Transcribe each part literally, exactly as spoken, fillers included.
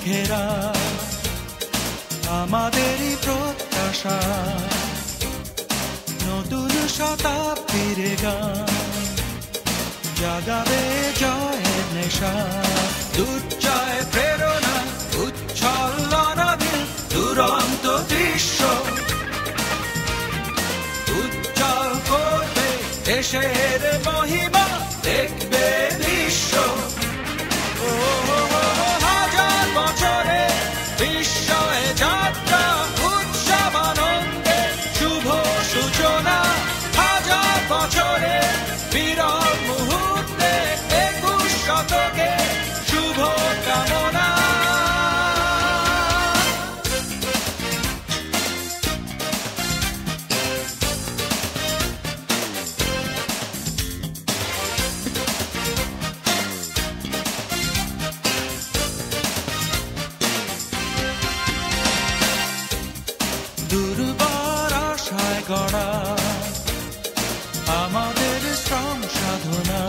ঘেরা আমাদেরই প্রত্যাশা, নতুন শতাব্দীর গান জাগাবে জয়ের নেশা। দুর্জয় প্রেরণা উচ্ছলনাবিল দুরন্ত দৃশ্য উজ্জ্বল করবে দেশের মহিমা, দেখবে বিশ্ব। ও হাজার বছরে বিস্ময় যাত্রা, উৎসব আনন্দে শুভ সূচনা। হাজার বছরে বিরল মুহূর্তে একুশ শতকে শুভ কামনা। দুর্বার আশায় গড়া আমাদের শ্রম সাধনা,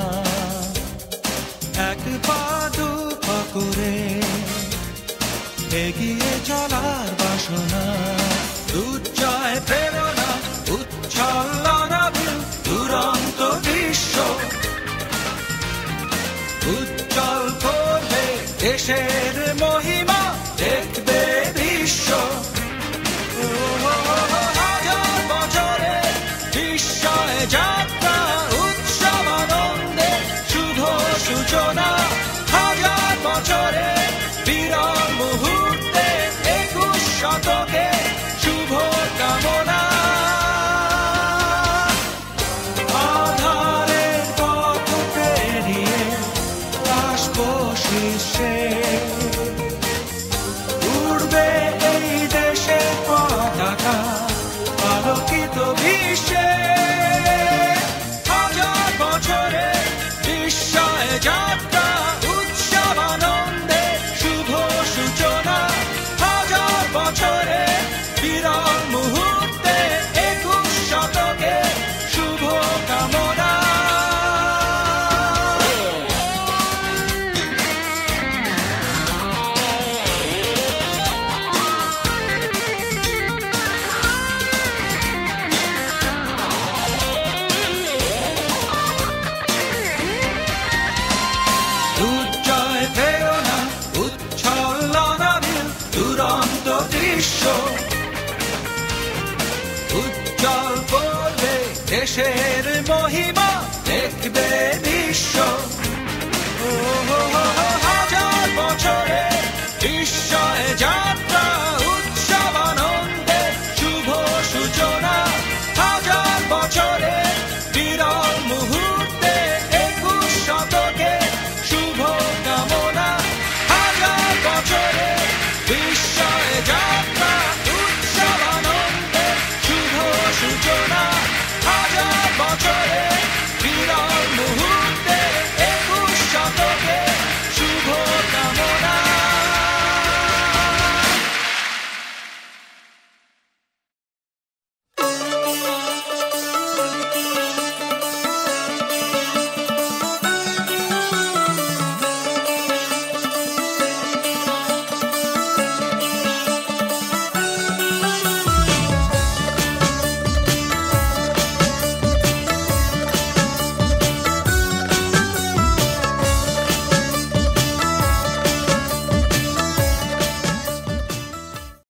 এক পা দু পা করে এগিয়ে চলার বাসনা। দুর্জয় প্রেরণা উচ্ছলনাবিল দুরন্ত দৃশ্য উজ্জ্বল করবে দেশের মহিমা, দেখবে বিশ্ব। হাজার বছরে বিস্ময় যাত্রা, উৎসব আনন্দে শুভ সূচনা। হাজার বছরে বিরল মুহূর্তে একুশ শতকে শুভ কামনা। আধারের পথ পেরিয়ে আসবো শীর্ষে, উড়বে এই দেশের পতাকা আলোকিত বিশ্বে। হাজার বছরে বিস্ময় যাত্রা, উৎসব আনন্দে শুভ সূচনা। হাজার বছরে বিরল মুহূর্তে একুশ শতকে শুভ কামনা। দুর্জয় প্রেরণা উচ্ছলনাবিল দুরন্ত দৃশ্য উজ্জ্বল করবে দেশের মহিমা, দেখবে বিশ্ব।